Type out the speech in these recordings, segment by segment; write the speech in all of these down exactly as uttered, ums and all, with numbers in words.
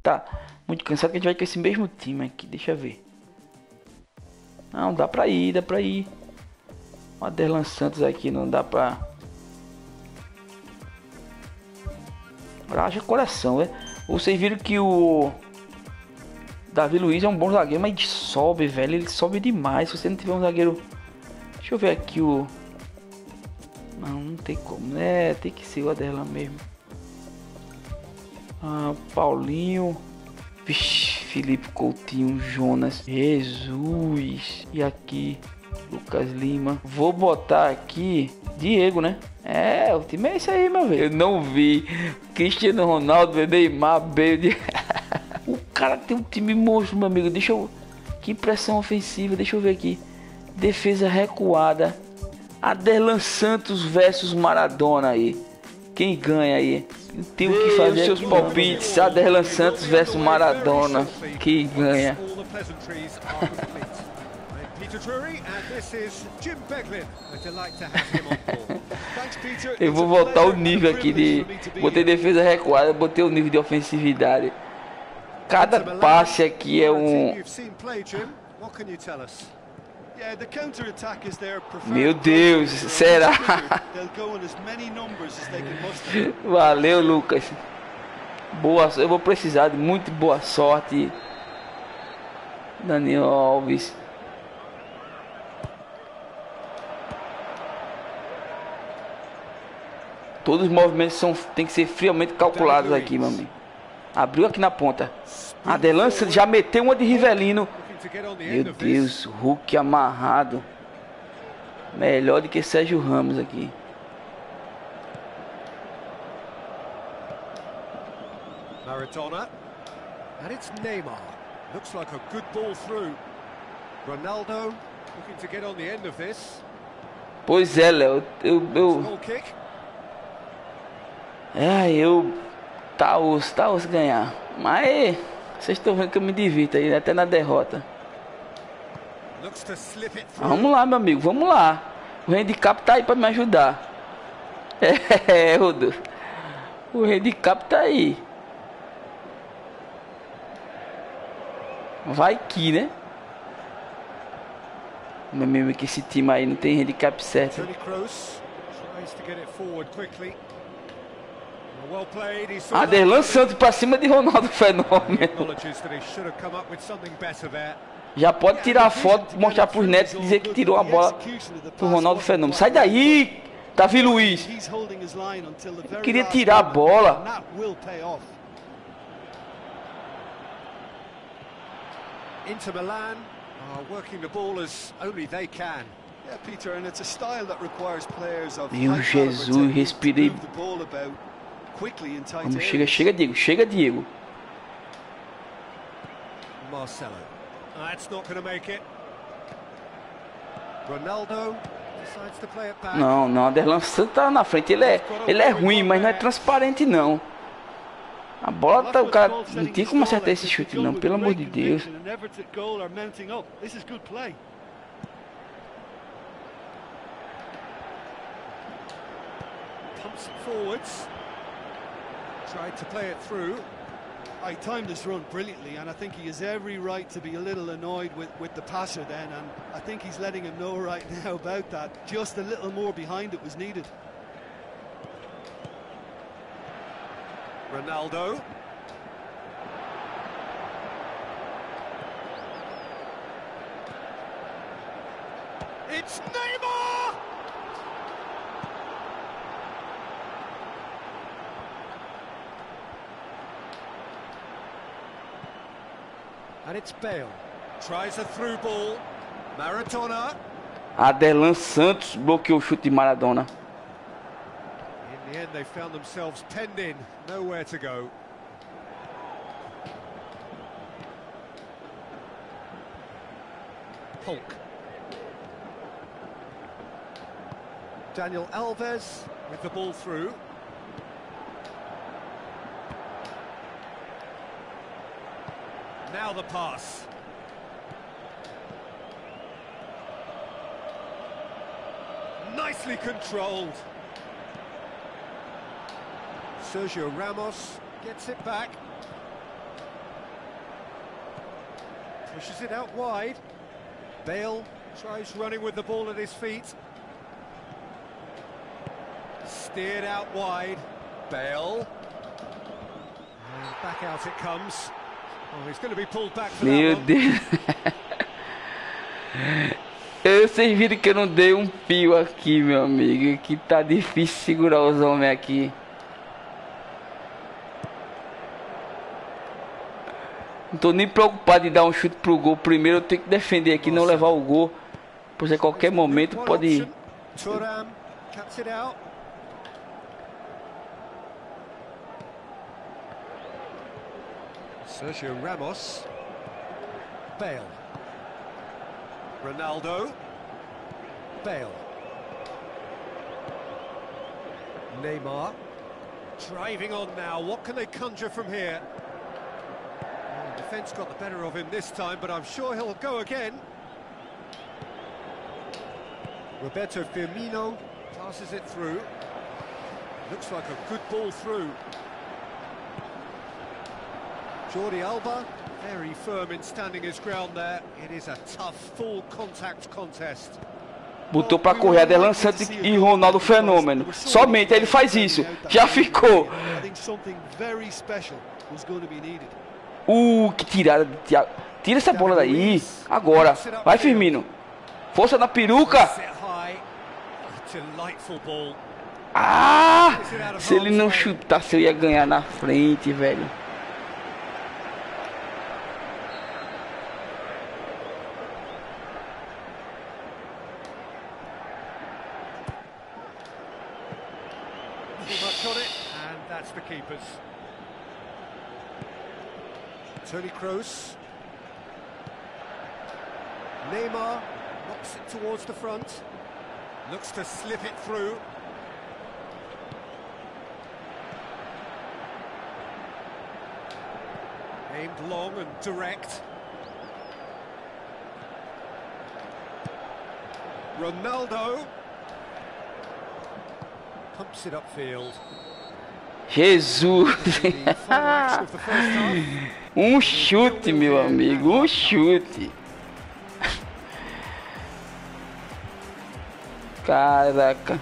tá muito cansado que a gente vai com esse mesmo time aqui. Deixa eu ver. Não, dá pra ir, dá pra ir. O Aderlan Santos aqui não dá pra... Haja coração, é. Vocês viram que o Davi Luiz é um bom zagueiro, mas ele sobe, velho. Ele sobe demais. Se você não tiver um zagueiro... Deixa eu ver aqui o... Não, não tem como, né? Tem que ser o Aderlan mesmo. Ah, Paulinho. Vixe, Felipe Coutinho, Jonas. Jesus. E aqui, Lucas Lima. Vou botar aqui Diego, né? É, o time é isso aí, meu velho. Eu não vi. Cristiano Ronaldo, Neymar, Bale. O cara tem um time monstro, meu amigo. Deixa eu... Que pressão ofensiva. Deixa eu ver aqui. Defesa recuada. Aderlan Santos versus Maradona aí. Quem ganha aí? Eu tenho que fazer seus palpites. Aderlan Santos versus Maradona. Quem ganha? Eu vou voltar o nível aqui de... Botei defesa recuada, botei o nível de ofensividade. Cada passe aqui é um... Meu Deus, será? Valeu, Lucas. Boa, eu vou precisar de muito boa sorte. Daniel Alves. Todos os movimentos são, tem que ser friamente calculados aqui, meu amigo. Abriu aqui na ponta. Aderlan já meteu uma de Rivelino. Meu Deus, Hulk amarrado. Melhor do que Sérgio Ramos aqui. Maradona. And it's Neymar. Looks like a good ball through. Ronaldo looking to get on the end of this. Pois é, Léo, eu eu É, eu tá osso, tá osso ganhar. Mas vocês estão vendo que eu me divirto aí, até na derrota. Vamos lá, meu amigo, vamos lá. O handicap tá aí pra me ajudar. É, Rodolfo. O handicap tá aí. Vai que, né? Meu amigo, que esse time aí não tem handicap certo. Aderlan Santos pra cima de Ronaldo Fenômeno. Já pode tirar a foto, mostrar pros netos e dizer que tirou a bola pro Ronaldo Fenômeno. Sai daí, Davi Luiz. Eu queria tirar a bola. Inter Milan are working the ball as only they can. Yeah, Peter, and it's a style that requires players of Meu Jesus, respirei. Vamos, chega, chega, Diego, chega, Diego. Marcelo. That's not going to make it. Ronaldo decides to play it back. Não, não, Aderlan Santos tá na frente. Ele é, ele é ruim, mas não é transparente não. A bola tá, o cara não tinha como acertar esse chute não, pelo amor de Deus. Pumps it forwards. Tried to play it through. I timed this run brilliantly, and I think he has every right to be a little annoyed with, with the passer then, and I think he's letting him know right now about that. Just a little more behind it was needed. Ronaldo. It's Neymar! And it's Bale. Tries a through ball. Maradona. Aderlan Santos bloqueou o chute de Maradona. In the end, they found themselves penned in, nowhere to go. Hulk. Daniel Alves with the ball through. Now the pass. Nicely controlled. Sergio Ramos gets it back. Pushes it out wide. Bale tries running with the ball at his feet. Steered out wide. Bale. And back out it comes. Oh, he's going to be pulled back for Meu that one. Deus. Eu, vocês viram que eu não dei um fio aqui, meu amigo. Que tá difícil segurar os homens aqui. Não tô nem preocupado em dar um chute pro gol. Primeiro eu tenho que defender aqui, não levar o gol. Pois a qualquer momento pode... Thuram cuts it out. Sergio Ramos. Bale. Ronaldo. Bale. Neymar. Driving on now. What can they conjure from here? Well, the defence got the better of him this time, but I'm sure he'll go again. Roberto Firmino passes it through. Looks like a good ball through. Jordi Alba, very firm in standing his ground there. It is a tough, full contact contest. Botou pra correr Aderlan Santos e Ronaldo Fenômeno. Somente ele faz isso. Já ficou. Uh, que tirada de Thiago. Tira essa bola daí. Agora. Vai, Firmino. Força na peruca. Ah! Se ele não chutasse, eu ia ganhar na frente, velho. Much on it, and that's the keepers. Toni Kroos. Neymar knocks it towards the front. Looks to slip it through. Aimed long and direct. Ronaldo. Pumps it upfield. Jesus! Um chute, meu amigo, um chute. Caraca.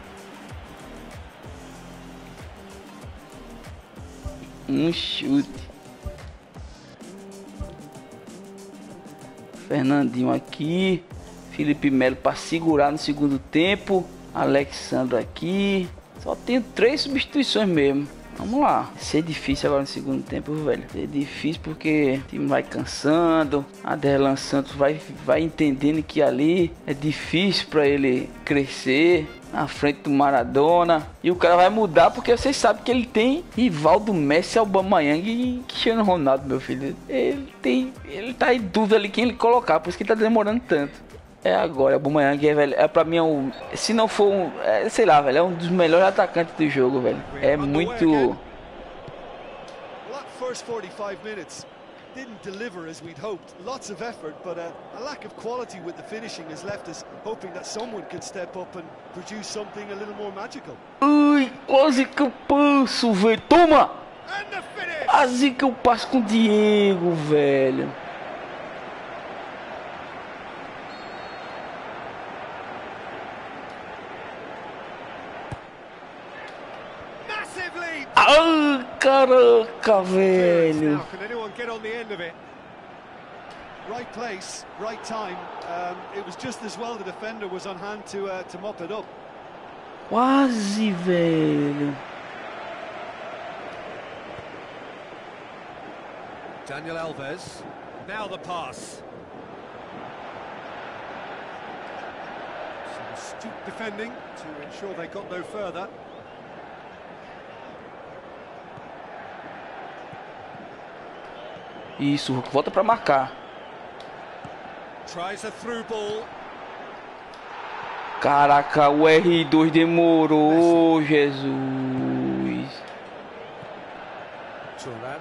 Um chute. Fernandinho aqui. Felipe Melo para segurar no segundo tempo. Alexandre aqui. Só tenho três substituições mesmo. Vamos lá. Vai ser difícil agora no segundo tempo, velho. Vai ser difícil porque o time vai cansando. Aderlan Santos vai, vai entendendo que ali é difícil para ele crescer na frente do Maradona. E o cara vai mudar porque vocês sabem que ele tem Rivaldo, Messi, Aubameyang e Cristiano Ronaldo, meu filho. Ele tem, ele tá em dúvida ali quem ele colocar, por isso que ele tá demorando tanto. É agora, o Aubameyang é, velho, é pra mim, é um, se não for um, é, sei lá, velho, é um dos melhores atacantes do jogo, velho. É muito... Well, that first forty-five minutes didn't deliver as we'd hoped. Lots of effort, but a, a lack of quality with the finishing has left us hoping that someone could step up and produce something a little more magical. Ai, quase que eu passo, velho. Toma! Quase que eu passo com o Diego, velho. Ai, caraca, velho. Right place, right time. Um, it was just as well the defender was on hand to uh, to mop it up. Quase, velho. Daniel Alves. Now the pass. Some astute defending to ensure they got no further. Isso, volta pra marcar. Tries a through ball. Caraca, o R dois demorou, Jesus. Thuram.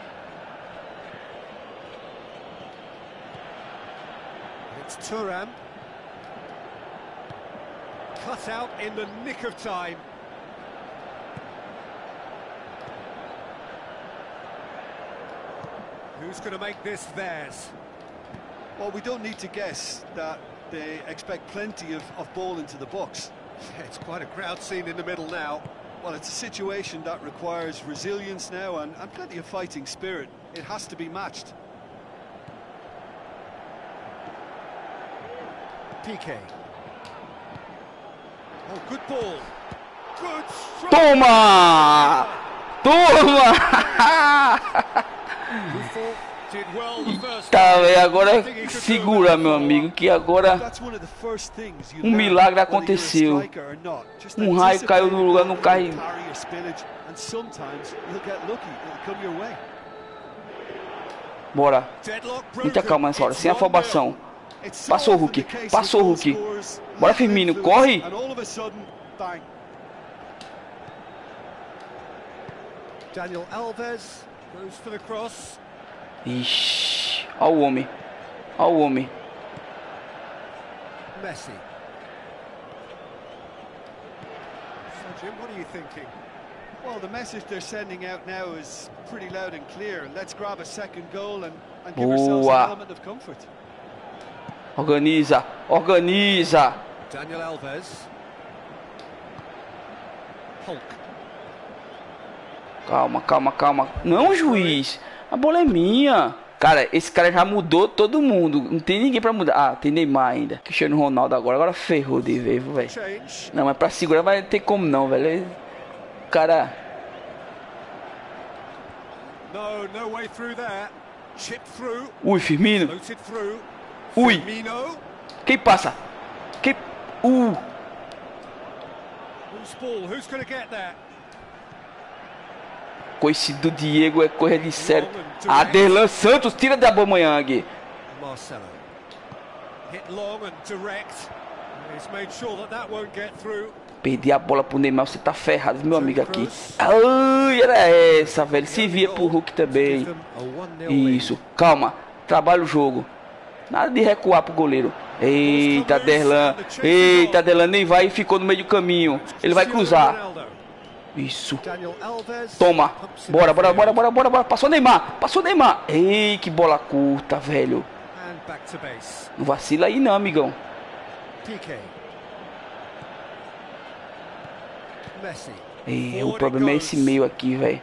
It's Thuram. Cut out in the nick of time. Who's going to make this theirs? Well, we don't need to guess that they expect plenty of, of ball into the box. Yeah, it's quite a crowd scene in the middle now. Well, it's a situation that requires resilience now and, and plenty of fighting spirit. It has to be matched. P K. Oh, good ball. Good strike. Toma! Toma! Did well the first Tá, velho, agora segura, meu amigo, que agora um milagre aconteceu. Um raio caiu no lugar, não cai. Bora. Muita calma nessa hora, sem afobação. Passou o Hulk, passou o Hulk. Bora, Firmino, corre! Daniel Alves goes for the cross. Ixi, olha o homem. Olha o homem. Messi. So Jim, what are you thinking? Well, the message they're sending out now is pretty loud and clear. Let's grab a second goal and, and give ourselves an element of comfort. Organiza, organiza. Daniel Alves. Hulk. Calma, calma, calma. Não, juiz. A bola é minha. Cara, esse cara já mudou todo mundo. Não tem ninguém pra mudar. Ah, tem Neymar ainda. Cristiano Ronaldo agora. Agora ferrou de vez, velho. Não, mas pra segurar vai ter como não, velho. O cara... No, no way through there. Chip through. Ui, Firmino. Ui. Quem passa? Quem... Uh. Who's ball? Who's gonna get there? Coice do Diego é correr de sério. Aderlan Santos tira da Aubameyang. Marcelo. Hit long and direct. He's made sure that that won't get through. Perdi a bola pro Neymar, você tá ferrado, meu amigo aqui. Ai, era essa, velho. Se via pro Hulk também. Isso, calma. Trabalha o jogo. Nada de recuar pro goleiro. Eita, Aderlan. Eita, Aderlan nem vai e ficou no meio do caminho. Ele vai cruzar. Isso. Toma. Bora, bora, bora, bora, bora, bora. Passou o Neymar. Passou o Neymar. Ei, que bola curta, velho. Não vacila aí não, amigão. Ei, o problema é esse meio aqui, velho.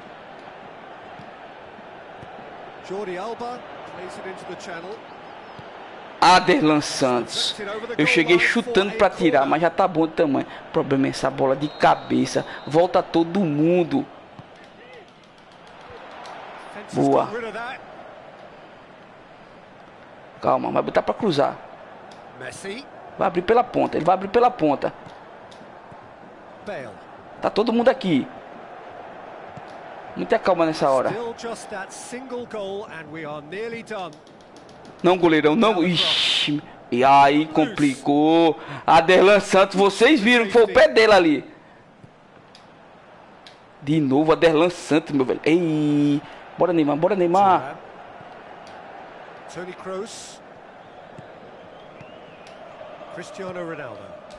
Aderlan Santos. Eu cheguei chutando pra tirar, mas já tá bom de tamanho. O problema é essa bola de cabeça. Volta todo mundo. Boa. Calma, vai botar pra cruzar. Vai abrir pela ponta, ele vai abrir pela ponta. Tá todo mundo aqui. Muita calma nessa hora. Não, goleirão, não. Ixi. E aí, complicou. Aderlan Santos, vocês viram que foi o pé dele ali. De novo, Aderlan Santos, meu velho. Ei. Bora, Neymar, bora, Neymar. Toni Kroos. Cristiano Ronaldo.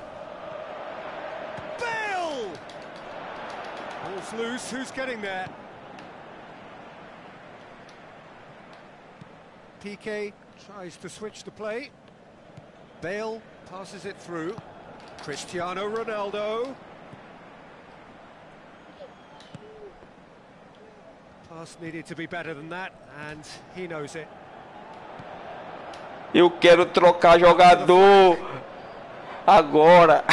Bale! Ball's loose, who's getting there? P K tries to switch the play. Bale passes it through. Cristiano Ronaldo. Pass needed to be better than that, and he knows it. Eu quero trocar jogador agora.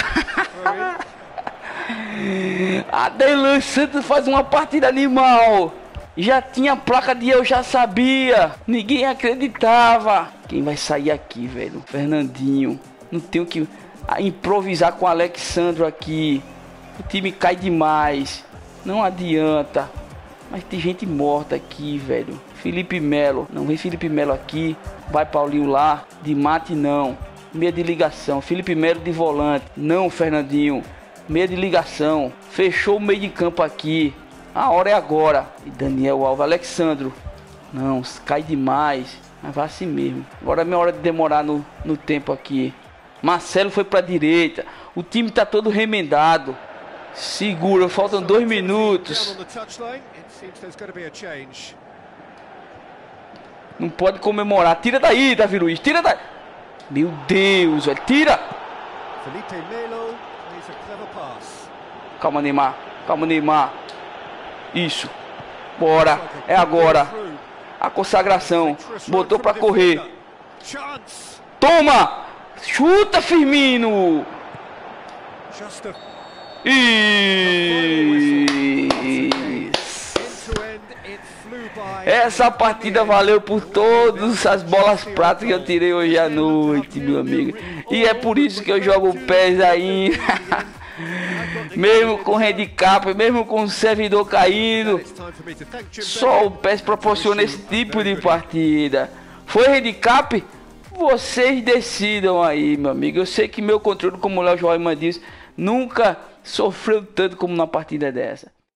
Aderlan Santos faz uma partida animal. Já tinha placa de eu já sabia. Ninguém acreditava. Quem vai sair aqui, velho? Fernandinho. Não tenho que improvisar com o Alexandro aqui. O time cai demais. Não adianta. Mas tem gente morta aqui, velho. Felipe Melo. Não vem Felipe Melo aqui. Vai Paulinho lá. De mate não. Meia de ligação. Felipe Melo de volante. Não, Fernandinho. Meia de ligação. Fechou o meio de campo aqui. A hora é agora. E Daniel Alves. Alexandro. Não, cai demais. Mas vai assim mesmo. Agora é minha hora de demorar no, no tempo aqui. Marcelo foi pra direita. O time tá todo remendado. Segura, faltam dois minutos. Não pode comemorar. Tira daí, Davi Luiz. Tira daí. Meu Deus, velho. Tira. Felipe Melo needs a clever pass. Calma, Neymar. Calma, Neymar. Isso. Bora. É agora. A consagração. Botou pra correr. Chance. Toma. Chuta, Firmino. Just a Isso. Essa partida valeu por todas as bolas pratas que eu tirei hoje à noite, meu amigo. E é por isso que eu jogo P E S aí. Mesmo com handicap, mesmo com o servidor caído, só o P E S proporciona esse tipo de partida. Foi handicap? Vocês decidam aí, meu amigo. Eu sei que meu controle, como o Léo Joelman disse, nunca sofreu tanto como na partida dessa.